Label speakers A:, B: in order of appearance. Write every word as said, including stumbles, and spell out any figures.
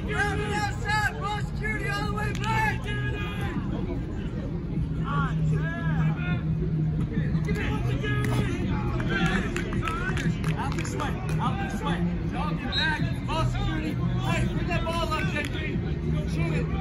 A: outside, ball security all the way back. Out this way, out this way. Y'all get back, ball security. Hey, bring that ball up, J P. Shoot it.